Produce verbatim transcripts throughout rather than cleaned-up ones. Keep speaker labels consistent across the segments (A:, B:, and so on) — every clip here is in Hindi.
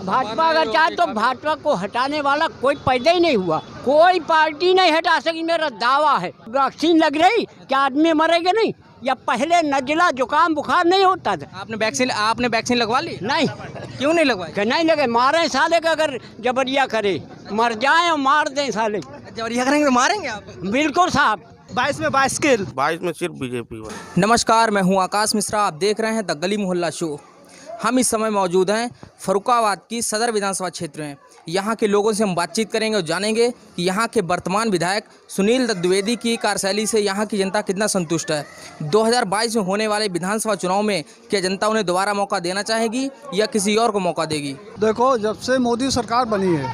A: भाजपा अगर चाहे तो भाजपा को हटाने वाला कोई पैदा ही नहीं हुआ, कोई पार्टी नहीं हटा सकी, मेरा दावा है। वैक्सीन लग रही, क्या आदमी मरेगा नहीं? या पहले नजला जुकाम बुखार नहीं होता था?
B: आपने वैक्सीन आपने वैक्सीन लगवा ली?
A: नहीं।
B: क्यों नहीं लगवाई?
A: नहीं लगे, मारे साले का, अगर जबरिया करे मर जाए और मार दें साले।
B: जबरिया करेंगे तो मारेंगे आप?
A: बिल्कुल साहब।
C: बाईस में बाईस किल,
D: बाईस में सिर्फ बीजेपी।
B: नमस्कार, मैं हूं आकाश मिश्रा, आप देख रहे हैं द गली मोहल्ला शो। हम इस समय मौजूद हैं फर्रुखाबाद की सदर विधानसभा क्षेत्र में। यहाँ के लोगों से हम बातचीत करेंगे और जानेंगे कि यहाँ के वर्तमान विधायक सुनील दत्त द्विवेदी की कार्यशैली से यहाँ की जनता कितना संतुष्ट है। दो हज़ार बाईस में होने वाले विधानसभा चुनाव में क्या जनता उन्हें दोबारा मौका देना चाहेगी या किसी और को मौका देगी?
C: देखो, जब से मोदी सरकार बनी है,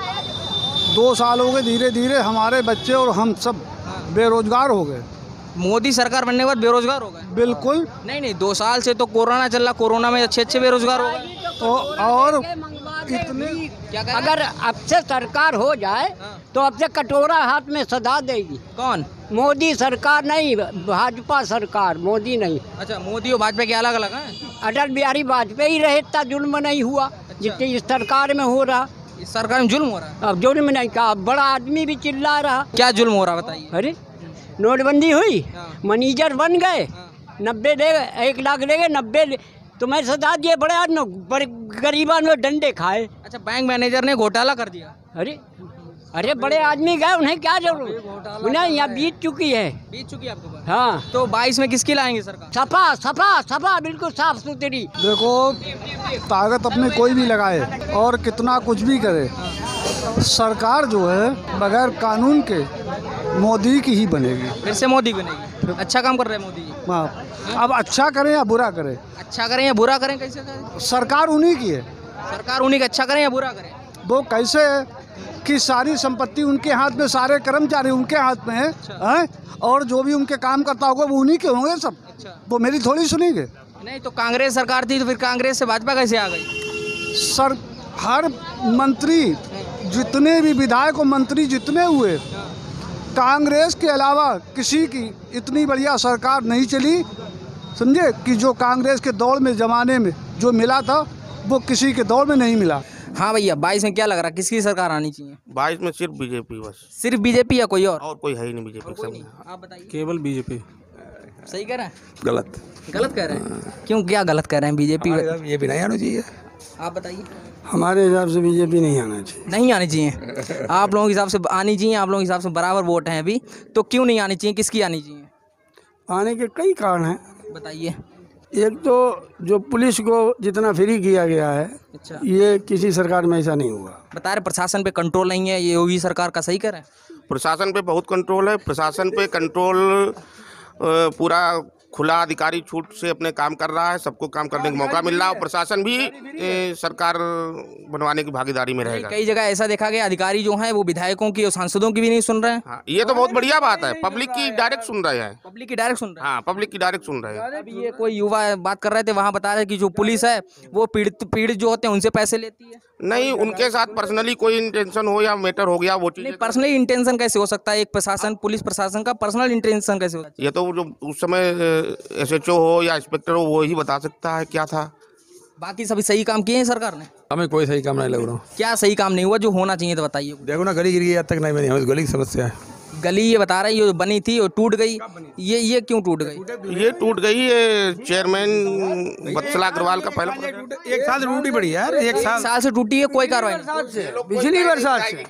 C: दो साल हो गए, धीरे धीरे हमारे बच्चे और हम सब बेरोजगार हो गए।
B: मोदी सरकार बनने के बाद बेरोजगार हो गए?
C: बिल्कुल
B: नहीं नहीं, दो साल से तो कोरोना चल रहा, कोरोना में अच्छे अच्छे बेरोजगार हो गए।
C: तो और इतने
B: क्या करें?
A: अगर अब से सरकार हो जाए तो अब से कटोरा हाथ में सदा देगी।
B: कौन?
A: मोदी सरकार नहीं, भाजपा सरकार, मोदी नहीं।
B: अच्छा, मोदी और भाजपा के अलग अलग हैं?
A: अटल बिहारी वाजपेयी रहे इतना जुल्म नहीं हुआ जितने इस सरकार में हो रहा।
B: इस सरकार में जुल्म हो रहा है?
A: अब जुल्म नहीं कहा, बड़ा आदमी भी चिल्ला रहा।
B: क्या जुल्म हो रहा है बताइए?
A: अरे नोटबंदी हुई, मैनेजर बन गए, नब्बे ले एक लाख ले गए, नब्बे तुम्हें सजा दिए, बड़े आदमी बड़े गरीबा ने डंडे खाए।
B: अच्छा, बैंक मैनेजर ने घोटाला कर दिया?
A: अरे अरे बड़े आदमी गए, उन्हें क्या जरूरत? उन्हें यहाँ बीत चुकी है।
B: बीत चुकी है आपके पास?
A: हाँ।
B: तो बाईस में किसकी लाएंगे सरकार?
A: सफा सफा सफा बिल्कुल साफ सुथरी।
C: देखो, ताकत अपने कोई भी लगाए और कितना कुछ भी करे, सरकार जो है बगैर कानून के मोदी की ही बनेगी।
B: फिर से मोदी बनेगी? अच्छा काम कर रहे हैं मोदी जी।
C: हाँ, अब अच्छा करें या बुरा करें,
B: अच्छा करें या बुरा करें, कैसे करें?
C: सरकार उन्हीं की है।
B: सरकार उन्हीं का अच्छा करें या बुरा करें?
C: वो कैसे है कि सारी संपत्ति उनके हाथ में, सारे कर्मचारी उनके हाथ में है, हैं? और जो भी उनके काम करता होगा वो उन्हीं के होंगे सब।
B: अच्छा।
C: वो मेरी थोड़ी सुनेंगे।
B: नहीं तो कांग्रेस सरकार थी तो फिर कांग्रेस से भाजपा कैसे आ गई?
C: सर, हर मंत्री, जितने भी विधायक और मंत्री जितने हुए, कांग्रेस के अलावा किसी की इतनी बढ़िया सरकार नहीं चली, समझे, कि जो कांग्रेस के दौर में ज़माने में जो मिला था वो किसी के दौर में नहीं मिला।
B: हाँ भैया, बाईस में क्या लग रहा है, किसकी सरकार आनी चाहिए?
D: बाईस में सिर्फ बीजेपी बस।
B: सिर्फ बीजेपी या कोई और?
D: और कोई है ही नहीं बीजेपी के सामने।
B: आप बताइए।
E: केवल बीजेपी।
B: सही कह रहे हैं?
E: गलत
B: गलत कह रहे हैं? क्यों, क्या गलत कह रहे हैं? बीजेपी
E: बीजेपी नहीं आना चाहिए।
B: आप बताइए।
E: हमारे हिसाब से बीजेपी नहीं आना चाहिए।
B: नहीं आनी चाहिए? आप लोगों के हिसाब से आनी चाहिए? आप लोगों के हिसाब से बराबर वोट हैं अभी, तो क्यों नहीं आनी चाहिए? किसकी आनी चाहिए?
E: आने के कई कारण हैं।
B: बताइए।
E: एक तो जो पुलिस को जितना फ्री किया गया है,
B: अच्छा,
E: ये किसी सरकार में ऐसा नहीं हुआ।
B: बता रहे प्रशासन पे कंट्रोल नहीं है, ये योगी सरकार का, सही कर रहे हैं?
D: प्रशासन पे बहुत कंट्रोल है। प्रशासन पे कंट्रोल पूरा खुला, अधिकारी छूट से अपने काम कर रहा है, सबको काम करने का मौका मिल रहा है और प्रशासन भी ए, सरकार बनवाने की भागीदारी में रहेगा।
B: कई जगह ऐसा देखा गया, अधिकारी जो हैं वो विधायकों की और सांसदों की भी नहीं सुन रहे हैं।
D: हाँ, ये तो बहुत बढ़िया बात है। पब्लिक की डायरेक्ट सुन रहे हैं।
B: पब्लिक की डायरेक्ट सुन रहे हैं?
D: हाँ, पब्लिक की डायरेक्ट सुन रहे हैं।
B: अभी ये कोई युवा बात कर रहे थे, वहाँ बता रहे कि जो पुलिस है वो पीड़ित पीड़ित जो होते हैं उनसे पैसे लेती है।
D: नहीं, उनके साथ पर्सनली कोई इंटेंशन हो या मैटर हो गया वो चीज़।
B: नहीं, पर्सनली इंटेंशन कैसे हो सकता है? एक प्रशासन, पुलिस प्रशासन का पर्सनल इंटेंशन कैसे होता है?
D: ये तो जो उस समय एस एच ओ हो या इंस्पेक्टर हो वो ही बता सकता है क्या था।
B: बाकी सभी सही काम किए हैं सरकार ने?
E: हमें कोई सही काम नहीं लग रहा।
B: क्या सही काम नहीं हुआ जो होना चाहिए तो बताइए।
E: देखो ना, गली गिर गई, अब तक नहीं बनी, हमें गली की समस्या है।
B: गली ये बता रही है जो बनी थी और टूट गई, ये ये क्यों टूट गई?
D: ये टूट गई है चेयरमैन वत्सला अग्रवाल का पहला
E: एक साल टूटी पड़ी यार, एक
B: साल साल से टूटी है, कोई कार्रवाई नहीं।
E: पिछली बरसात से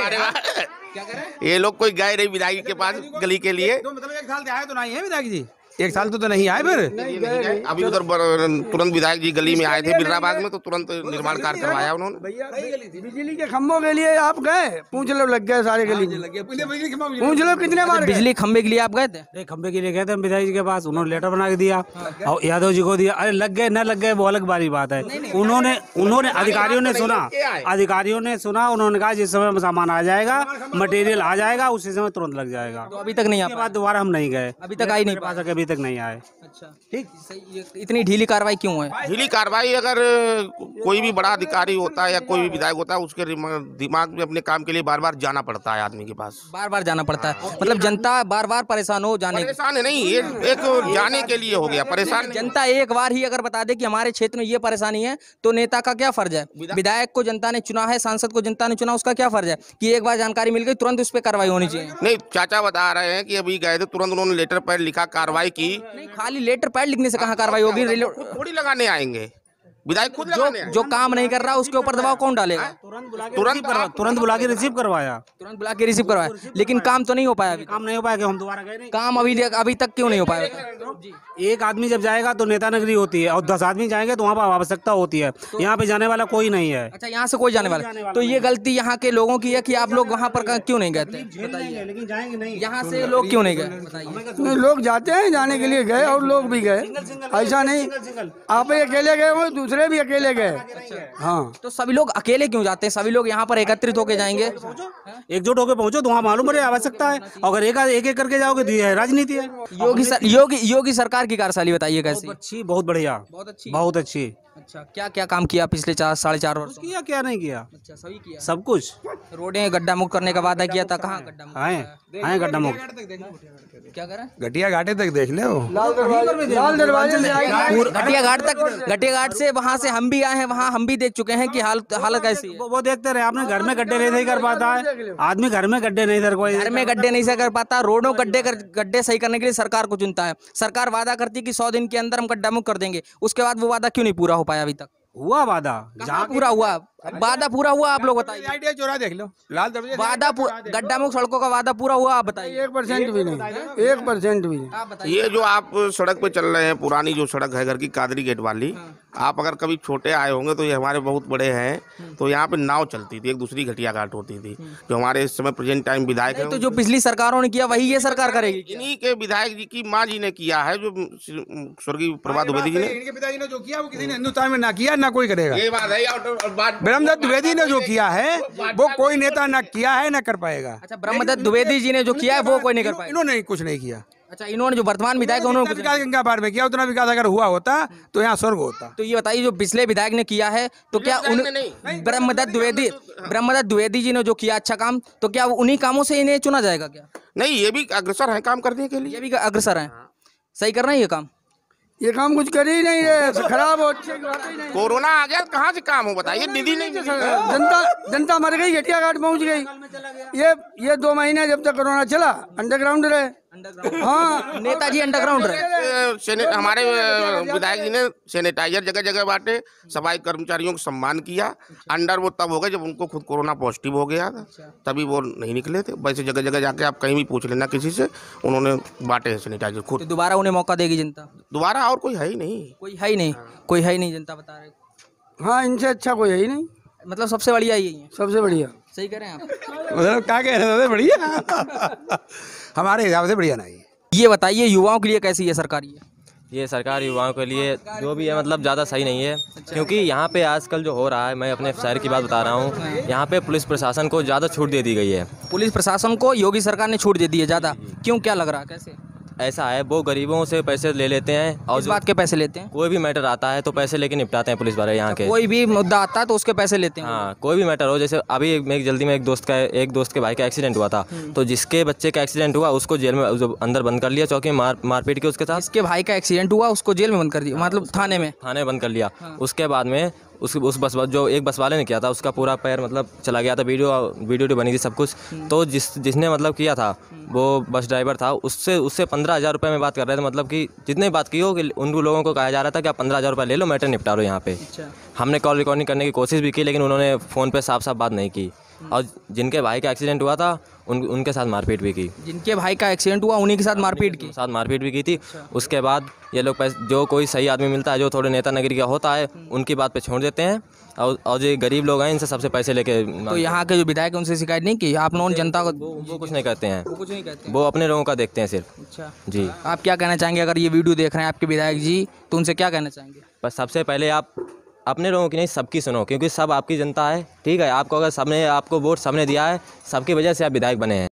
D: ये लोग कोई गए नहीं विधायक के पास गली के लिए।
E: मतलब एक साल आए तो नहीं है विधायक जी, एक साल तो, तो नहीं आए फिर।
D: अभी उधर तुरंत विधायक जी गली में आए थे बिलराबाग में, तो तुरंत निर्माण कार्य करवाया उन्होंने।
E: बिजली के खम्भों के लिए आप गए, पूछ लो, लग गए सारे गली में, पूछ लो कितने बार।
B: बिजली खंभे के लिए आप गए थे?
F: खंभे के लिए गए थे हम विधायक जी के पास, उन्होंने लेटर बना के दिया और यादव जी को दिया। अरे लग गए न लग गए वो अलग बारी बात है। उन्होंने उन्होंने अधिकारियों ने सुना, अधिकारियों ने सुना, उन्होंने कहा जिस समय सामान आ जाएगा, मटेरियल आ जाएगा, उसी समय तुरंत लग जाएगा।
B: तो अभी तक नहीं आ
F: पाया। दोबारा हम नहीं गए,
B: अभी तक आई नहीं
F: पा सके अभी तक नहीं आए।
B: अच्छा ठीक सही, ये इतनी ढीली कार्रवाई क्यों है?
D: ढीली कार्रवाई, अगर कोई भी बड़ा अधिकारी होता है या कोई भी विधायक होता है, उसके दिमा- दिमाग में अपने काम के लिए बार बार जाना पड़ता है आदमी के पास।
B: बार बार जाना पड़ता है, मतलब जनता बार बार परेशान हो जाने की।
D: परेशान है नहीं, ये एक जाने के लिए हो गया, परेशान नहीं।
B: जनता एक बार ही अगर बता दे कि हमारे क्षेत्र में ये परेशानी है तो नेता का क्या फर्ज है? विधायक को जनता ने चुना है, सांसद को जनता ने चुना, उसका क्या फर्ज है कि एक बार जानकारी मिल गई तुरंत उस पर कार्रवाई होनी चाहिए?
D: नहीं, चाचा बता रहे हैं कि अभी गए थे, तुरंत उन्होंने लेटर पैड लिखा, कार्रवाई की।
B: नहीं, खाली लेटर पैड लिखने से कहाँ कार्रवाई होगी?
D: थोड़ी लगाने आएंगे विधायक, खुद
B: जो
D: लगाने आएंगे।
B: जो काम नहीं कर रहा उसके ऊपर दबाव कौन डालेगा?
F: तुरंत तुरंत बुला के रिसीव करवाया,
B: तुरंत बुला के रिसीव करवाया, लेकिन काम तो नहीं हो पाया अभी।
F: काम नहीं हो पाया कि हम दोबारा गए नहीं।
B: काम अभी अभी तक क्यों नहीं हो पाया?
F: एक आदमी जब जाएगा तो नेता नगरी होती है, और दस आदमी जाएंगे तो वहाँ पर आवश्यकता होती है। यहाँ पे जाने वाला कोई नहीं है।
B: अच्छा, यहाँ से कोई जाने वाला, तो ये गलती यहाँ के लोगों की है कि आप लोग वहाँ पर क्यों नहीं गए थे?
F: लेकिन जाएंगे नहीं,
B: यहाँ से लोग क्यों नहीं गए बताइए?
E: नहीं, लोग जाते हैं, जाने के लिए गए और लोग भी गए, ऐसा नहीं आप ही अकेले गए हो, दूसरे भी अकेले गए। हाँ,
B: तो सभी लोग अकेले क्यों जाते हैं? सभी लोग यहाँ पर एकत्रित होके जाएंगे।
F: एकजुट होकर पहुंचो तो वहाँ मालूम पड़े आवश्यकता है। अगर एक एक एक करके जाओगे तो ये राजनीति है।
B: योगी सर, योगी योगी सरकार की कार्यशैली बताइए कैसी?
F: बहुत अच्छी, बहुत बढ़िया,
B: बहुत अच्छी,
F: बहुत अच्छी।
B: अच्छा, क्या क्या काम किया पिछले चार साढ़े चार वर्ष?
F: किया क्या नहीं किया?
B: अच्छा, सभी किया,
F: सब कुछ।
B: रोडें गड्ढा मुक्त करने का वादा किया था, कहाँ गड्ढा मुक्त?
F: आए आए गड्ढा मुक्त
B: क्या करें?
G: घटिया घाटे तक देख ले वो।
E: लाल दरवाजे से आएंगे।
B: घटिया घाट तक, घटिया घाट से वहाँ से हम भी आए हैं, वहाँ हम भी देख चुके हैं कि हालत हालत कैसी है।
F: वो वो देखते रहे आपने, घर में गड्ढे नहीं कर पाता है आदमी, घर में गड्ढे नहीं कर कोई
B: घर में गड्ढे नहीं सही कर पाता, रोडों गड्ढे कर, गड्ढे सही करने के लिए सरकार को चुनता है। सरकार वादा करती है कि सौ दिन के अंदर हम गड्ढा मुक्त कर देंगे, उसके बाद वो वादा क्यों नहीं पूरा हो पाया अभी तक?
F: हुआ वादा,
B: जहाँ पूरा हुआ, वादा पूरा हुआ, आप लोग बताइए।
G: आइडिया चोरा देख लो, लाल दरवाजे
B: वादा गड्ढा मुक्त सड़कों का वादा पूरा हुआ, आप बताइए।
E: एक परसेंट भी नहीं, एक परसेंट भी नहीं।
B: आप बताइए।
D: ये जो आप सड़क पे चल रहे हैं, पुरानी जो सड़क है घर की कादरी गेट वाली, आप अगर कभी छोटे आए होंगे तो ये हमारे बहुत बड़े हैं, तो यहाँ पे नाव चलती थी, एक दूसरी घटिया घाट होती थी, जो हमारे इस समय प्रेजेंट टाइम विधायक है।
B: तो जो पिछली सरकारों ने किया वही ये सरकार करेगी?
D: इन्हीं के विधायक जी की माँ जी ने किया है, जो स्वर्गीय प्रभा द्विवेदी जी ने।
G: इनके पिताजी ने जो किया वो किसी ने हिंदुस्तान में ना किया ना कोई करेगा।
D: ये बात है, और बात
G: ब्रह्मदत्त द्विवेदी ने जो किया है वो कोई नेता ना किया है ना कर पाएगा।
B: अच्छा, ब्रह्मदत्त द्विवेदी जी ने जो किया है वो कोई नहीं कर पाया।
G: इन्होंने कुछ नहीं किया।
B: अच्छा, इन्होंने जो वर्तमान विधायक है उन्होंने कुछ
G: विकास गंगा पार में किया, उतना विकास अगर हुआ होता तो यहाँ स्वर्ग होता।
B: तो ये बताइए, जो पिछले विधायक ने किया है तो क्या उन ब्रह्मदत्त द्विवेदी ब्रह्मदत्त द्विवेदी जी ने जो किया अच्छा काम, तो क्या उन्हीं कामों से इन्हें चुना जाएगा क्या?
D: नहीं, ये भी अग्रसर है काम करने के लिए।
B: ये भी अग्रसर है, सही कर रहे हैं ये काम?
E: ये काम कुछ कर ही नहीं रहे, खराब हो, अच्छे बात ही नहीं।
D: कोरोना आ गया, कहाँ से काम हो बताइए? निधि नहीं,
E: जनता जनता मर गई, घटिया घाट पहुंच गई। ये ये दो महीने जब तक कोरोना चला अंडरग्राउंड रहे। हाँ,
B: नेताजी अंडरग्राउंड रहे।
D: सेने हमारे विधायक जी ने सैनिटाइजर जगह जगह बांटे, सफाई कर्मचारियों को सम्मान किया। अंडर वो तब हो गए जब उनको खुद कोरोना पॉजिटिव हो गया था, तभी वो नहीं निकले थे। वैसे जगह जगह जाके आप कहीं भी पूछ लेना किसी से, उन्होंने बांटे हैं सैनिटाइजर खुद।
B: तो दोबारा उन्हें मौका देगी जनता?
D: दोबारा और कोई है ही नहीं,
B: कोई है ही नहीं, कोई है ही नहीं, जनता बता रहे।
E: हाँ, इनसे अच्छा कोई है ही नहीं,
B: मतलब सबसे बढ़िया यही है।
E: सबसे बढ़िया।
B: सही कह रहे हैं आप?
G: मतलब क्या कह रहे थे, बढ़िया हमारे हिसाब से बढ़िया नहीं।
B: ये बताइए, युवाओं के लिए कैसी है सरकार? ये
H: ये सरकार युवाओं के लिए जो भी है मतलब ज़्यादा सही नहीं है, क्योंकि यहाँ पे आजकल जो हो रहा है, मैं अपने शहर की बात बता रहा हूँ, यहाँ पे पुलिस प्रशासन को ज़्यादा छूट दे दी गई है।
B: पुलिस प्रशासन को योगी सरकार ने छूट दे दी है ज़्यादा, क्यों, क्या लग रहा है, कैसे?
H: ऐसा है, वो गरीबों से पैसे ले लेते हैं और
B: इस बात के पैसे लेते हैं?
H: कोई भी मैटर आता है तो पैसे लेके निपटाते हैं पुलिस वाले यहाँ के।
B: कोई भी मुद्दा आता है तो उसके पैसे लेते हैं?
H: हाँ, कोई भी मैटर हो, जैसे अभी एक, एक जल्दी में एक दोस्त का एक दोस्त के भाई का एक्सीडेंट हुआ था, तो जिसके बच्चे का एक्सीडेंट हुआ उसको जेल में अंदर बंद कर लिया, चौकी में मार मारपीट की उसके साथ।
B: इसके भाई का एक्सीडेंट हुआ, उसको जेल में बंद कर दिया, मतलब थाने में?
H: थाने बंद कर लिया। उसके बाद में उस उस बस जो एक बस वाले ने किया था, उसका पूरा पैर मतलब चला गया था, वीडियो वीडियो बनी थी सब कुछ। तो जिस जिसने मतलब किया था वो बस ड्राइवर था, उससे उससे पंद्रह हज़ार रुपये में बात कर रहे थे, मतलब कि जितने बात की हो कि उन लोगों को कहा जा रहा था कि आप पंद्रह हज़ार रुपये ले लो, मैटर निपटा लो यहाँ पे। हमने कॉल रिकॉर्डिंग करने की कोशिश भी की, लेकिन उन्होंने फ़ोन पे साफ साफ बात नहीं की। और जिनके भाई का एक्सीडेंट हुआ था उन उनके साथ मारपीट भी की।
B: जिनके भाई का एक्सीडेंट हुआ उन्हीं के साथ मारपीट की?
H: साथ मारपीट भी की थी। उसके बाद ये लोग पैसे, जो कोई सही आदमी मिलता है, जो थोड़े नेता नगरी का होता है, उनकी बात पे छोड़ देते हैं, और और जो गरीब लोग हैं इनसे सबसे पैसे लेके।
B: तो यहाँ के जो विधायक हैं उनसे शिकायत नहीं की आप लोगों ने? जनता को
H: वो, वो कुछ नहीं कहते हैं,
B: वो कुछ नहीं कहते,
H: वो अपने लोगों का देखते हैं सिर्फ।
B: अच्छा
H: जी,
B: आप क्या कहना चाहेंगे, अगर ये वीडियो देख रहे हैं आपके विधायक जी, तो उनसे क्या कहना चाहेंगे?
H: बस सबसे पहले आप अपने लोगों की नहीं, सबकी सुनो, क्योंकि सब आपकी जनता है, ठीक है? आपको अगर सबने आपको वोट सबने दिया है, सबकी वजह से आप विधायक बने हैं।